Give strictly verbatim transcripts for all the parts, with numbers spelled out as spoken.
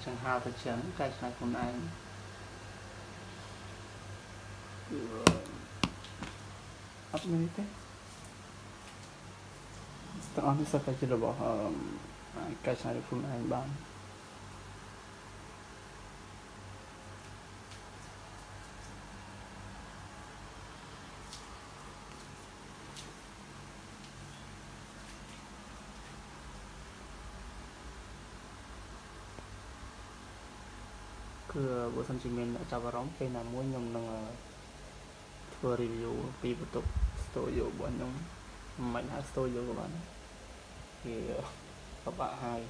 chẳng hào thật chấn cái này của anh up minute tengah ni saya kaji lebah cái này của anh bạn cứ bộ phận trình mình đã cho vào đóng cây là mỗi nhầm là vừa review pi một tục studio của nhóm mạnh hát studio của bạn thì các bạn hai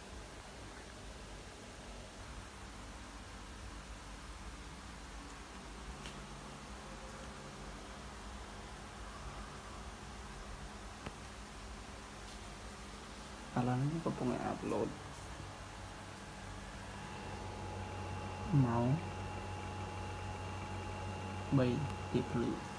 alam có công nghệ upload máu bay tiếp lửa